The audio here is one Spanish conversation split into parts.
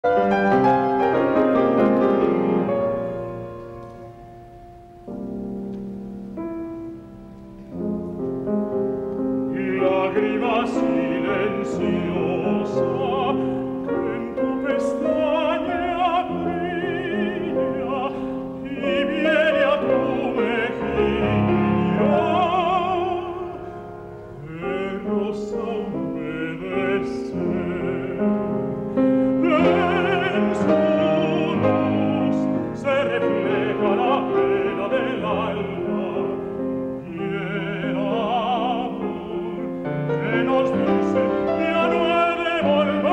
Lágrima silenciosa que en tu pestaña brilla y viene a tu mejilla de rosa humedecer. En su luz se refleja la pena del alma y el amor que nos dice ya no he de volver.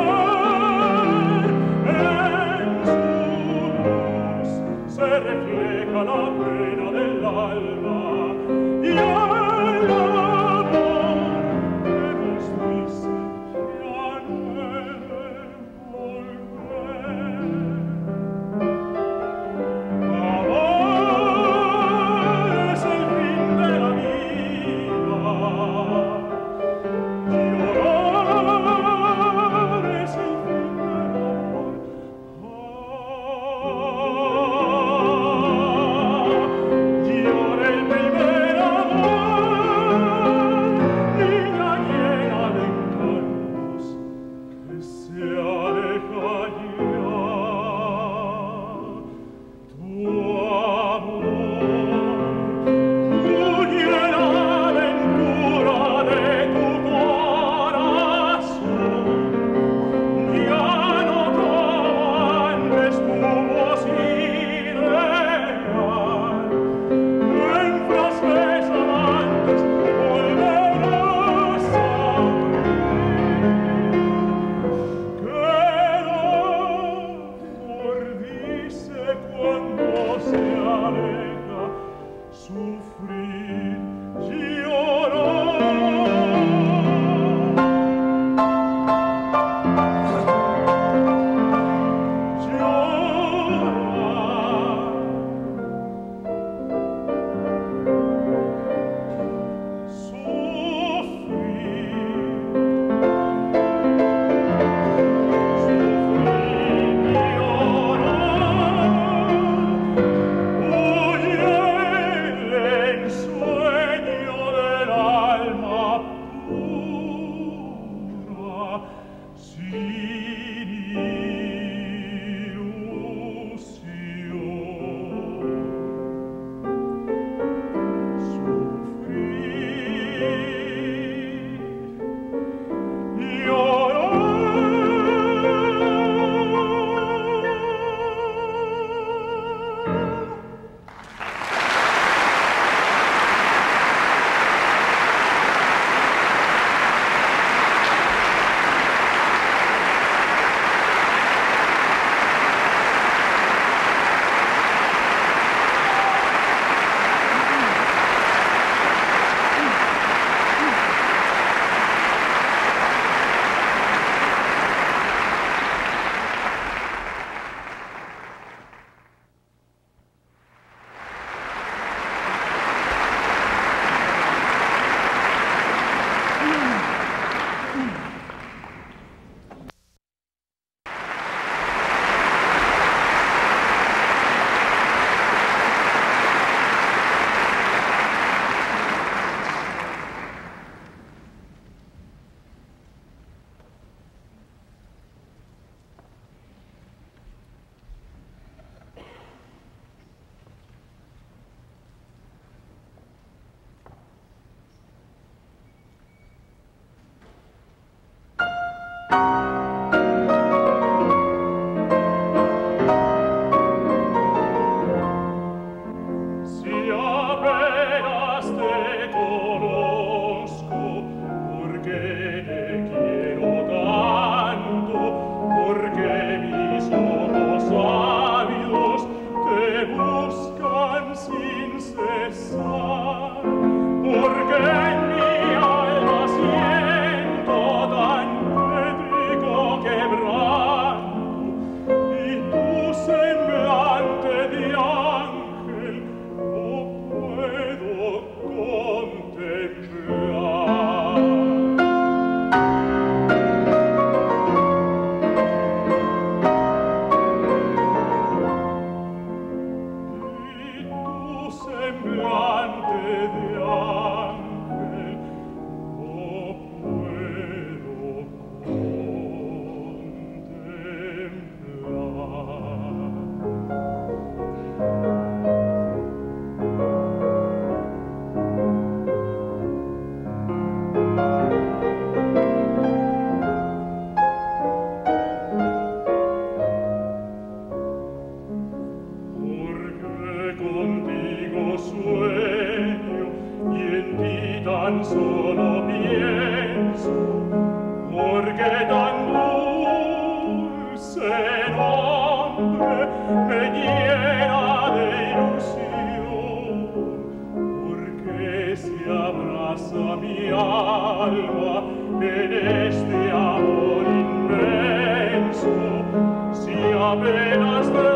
nombre me llena de ilusión, porque se abraza mi alma en este amor inmenso, si apenas te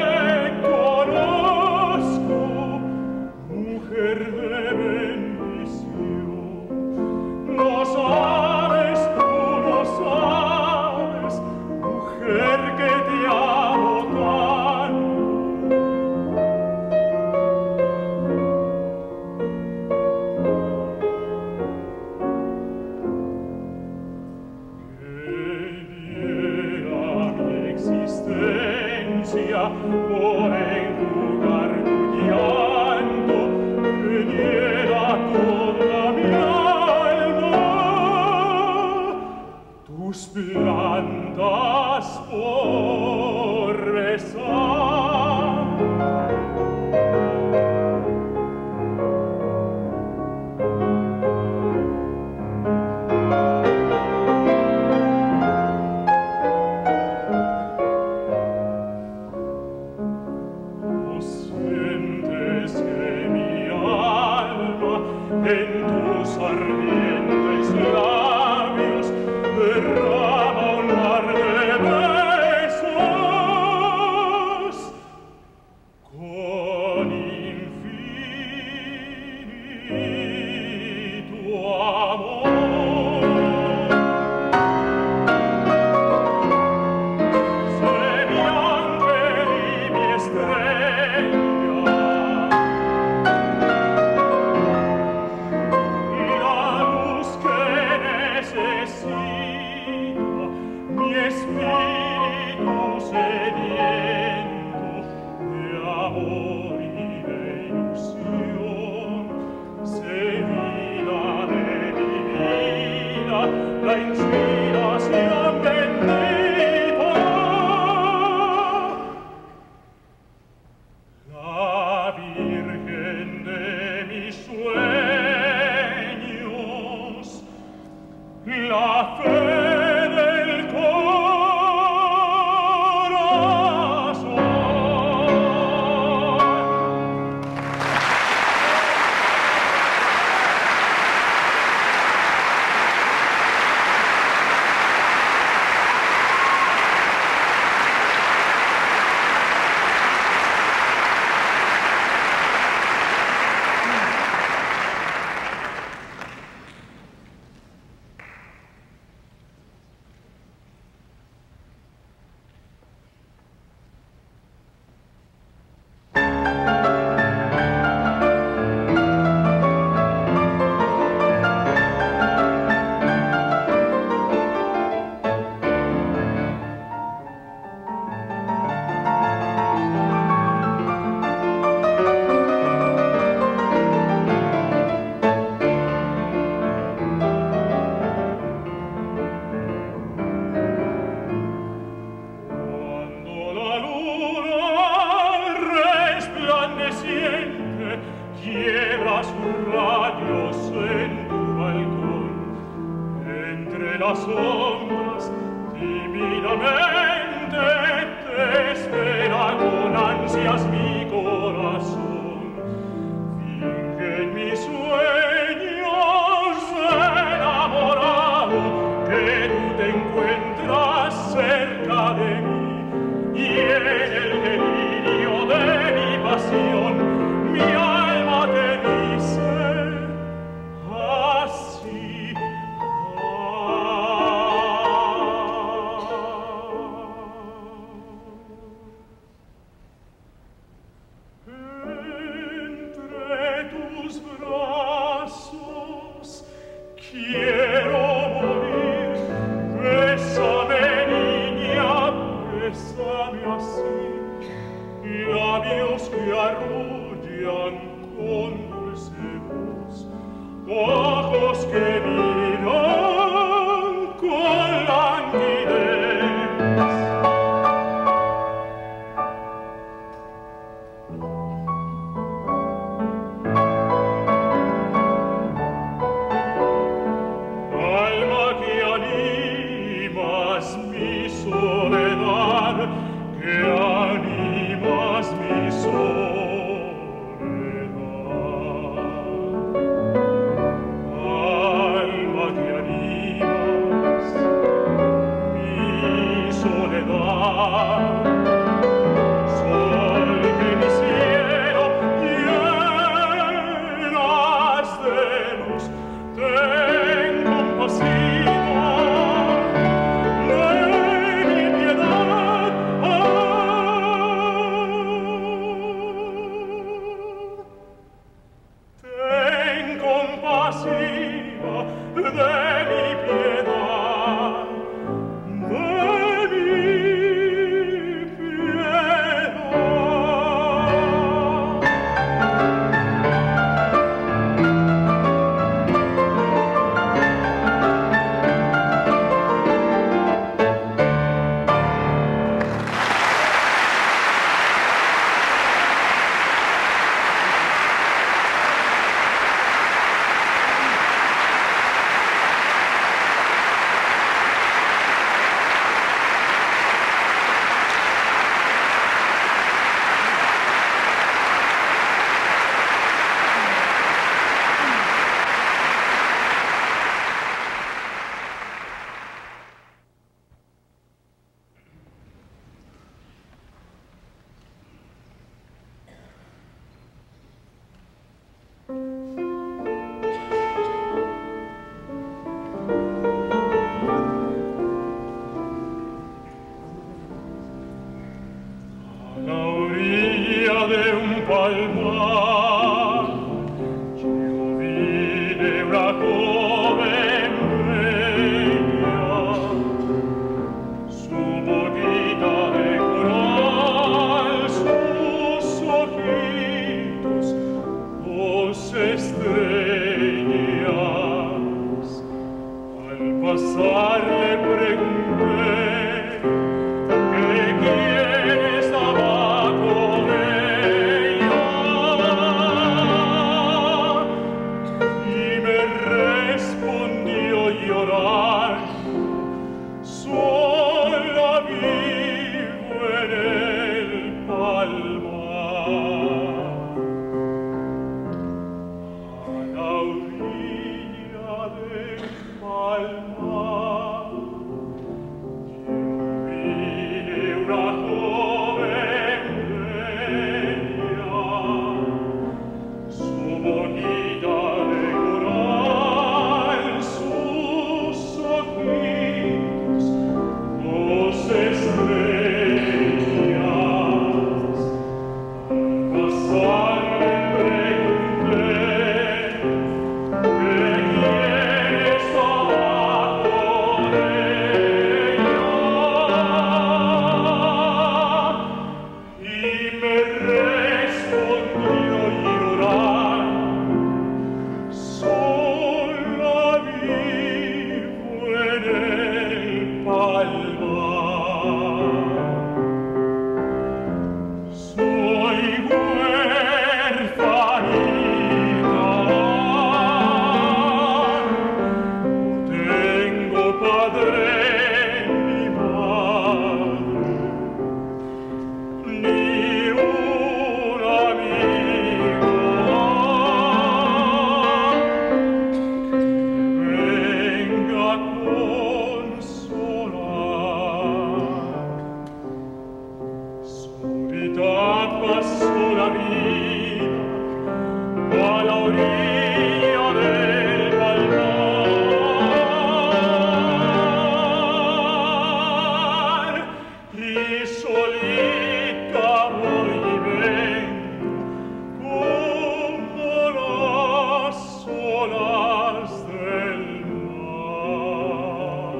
conozco, mujer de bendición. No sabes, tú no sabes, mujer, que te amo tanto. Que diera mi existencia por enjugar tu llanto, que diera toda mi alma, tus plantas por besar. ¿No sientes que mi alma en tus ardientes labios derrama un mar de besos con infinito amor? Se mi ángel y mi estrella, la luz que necesita mi espíritu sediento de amor y de ilusión. Se vida de mi vida, la inspiración bendita, la Virgen de mis sueños, la fe del corazón. Cuando la luna resplandeciente quiebra sus rayos en tu balcón, entre las sombras tímidamente te espera con ansias mi corazón. Finge en mis sueños enamorado que tú te encuentras cerca de mí, y en el delirio de mi pasión mi alma te dice así. Entre tus brazos quiero morir. Bésame, niña, bésame así, labios que arrullan con dulce voz, ojos que miran con languidez. Alma que animas mi soledad, palmar. Yo vine una joven bella, su boquita de coral, sus ojitos, dos estrellas. Al pasar le pregunté que quién estaba con ella, y me respondió llorando: sola vivo en el palmar. A la orilla del palmar yo vine una joven bella, su boquita de coral, sus ojitos, dos estrellas. Al pasar le pregunté que quién estaba con ella, y me respondió llorando: sola vivo en el palmar. Soy huérfanita, no tengo padre ni madre, ni un amigo que venga a consolar. Solita pasó la vida a la orilla del palmar, y solita voy y vengo como las olas del mar.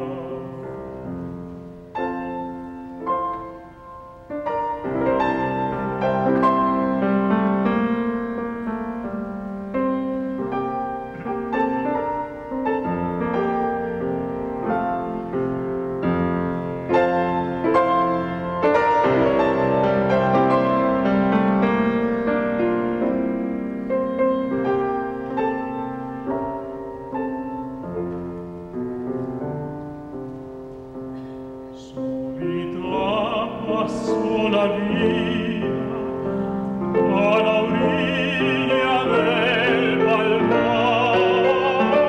Solita pasó la vida a la orilla del palmar,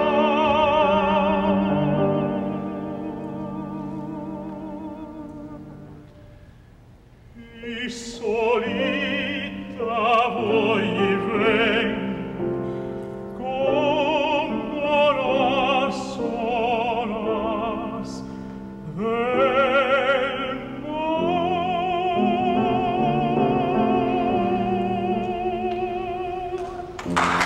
y solita voy y vengo como las olas del mar.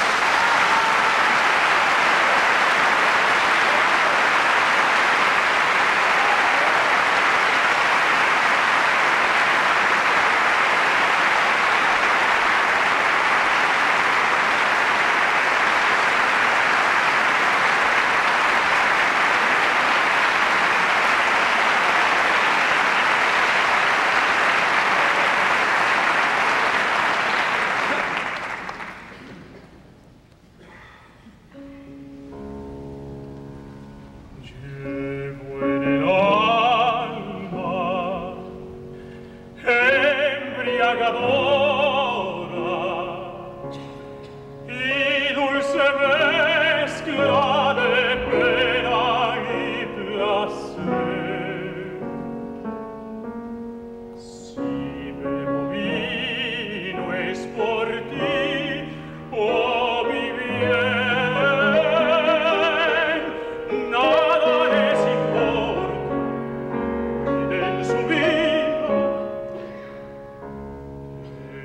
Llevo en el alma embriagadora y dulce mezcla de pena y placer. Si bebo vino es por ti, oh mi bien, nada les importa en su vida.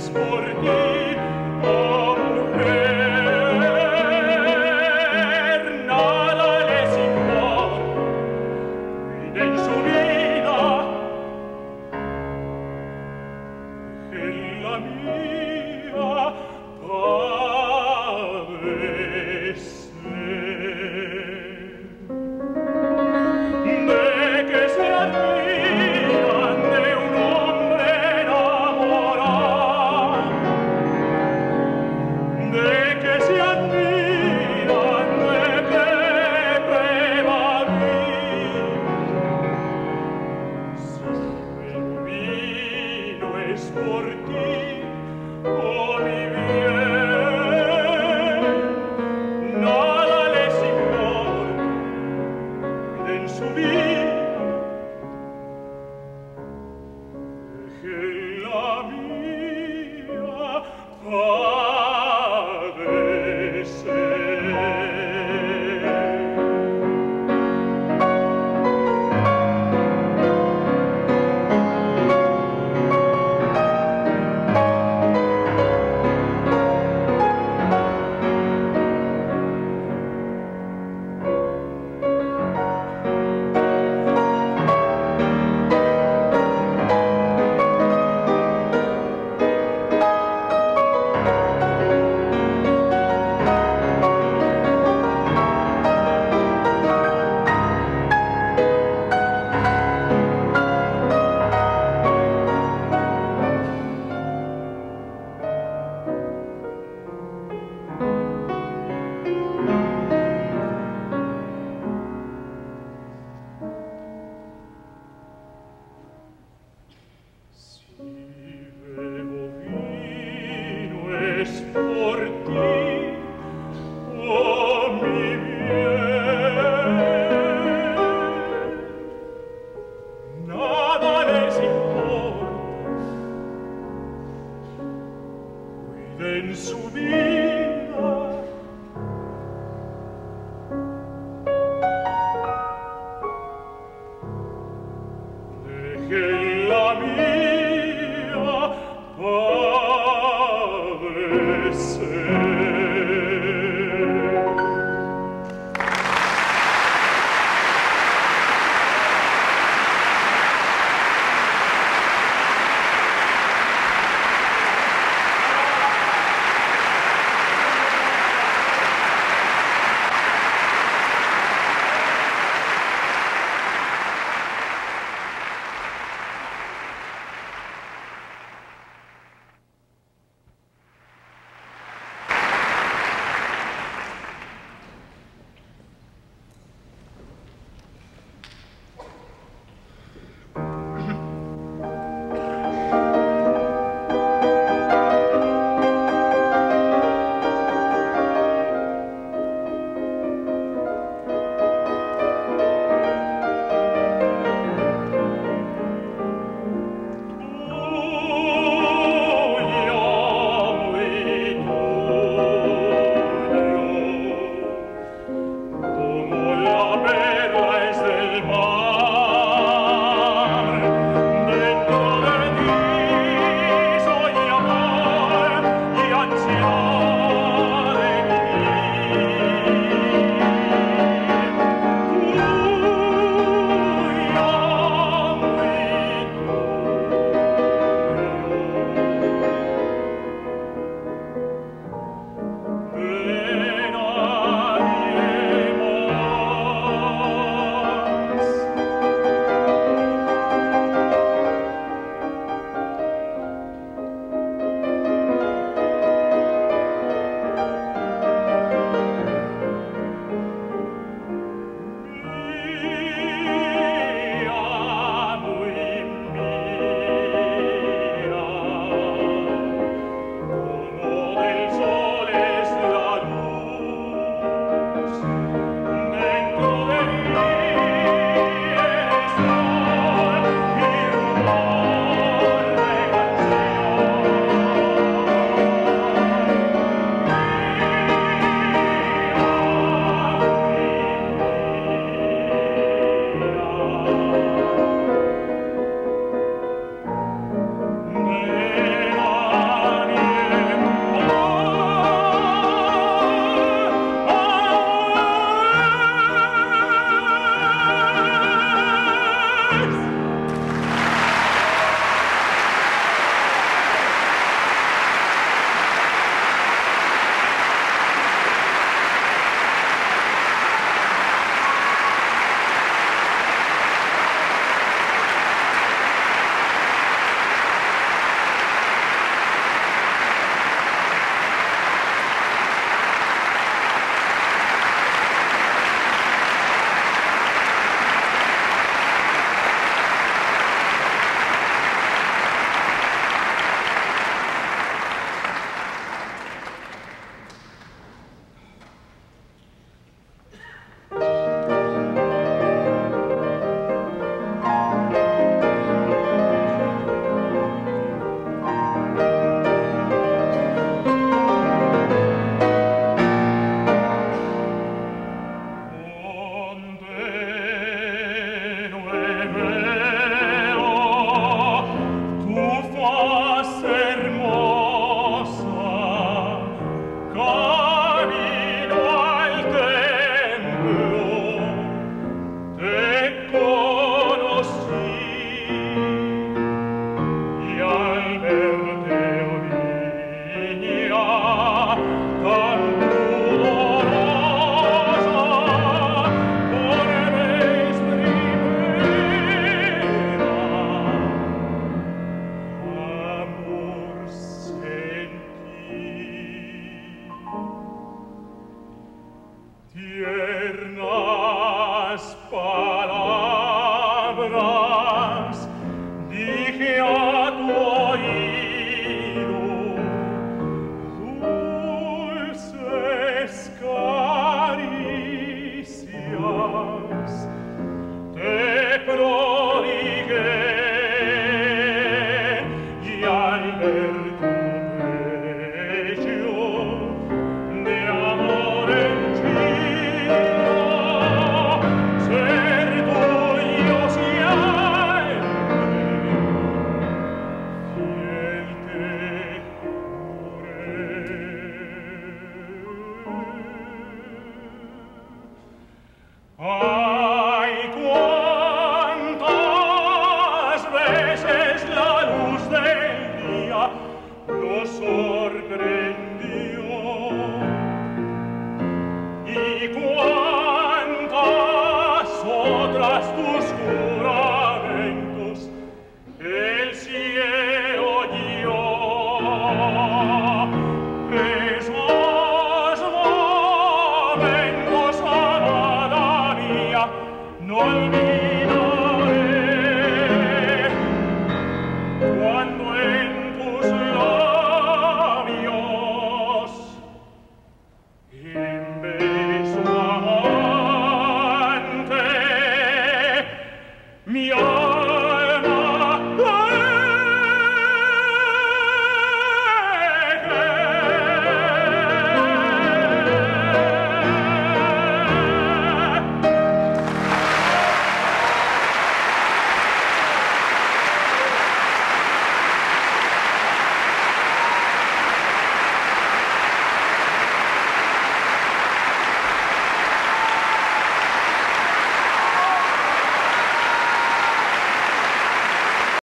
En su vida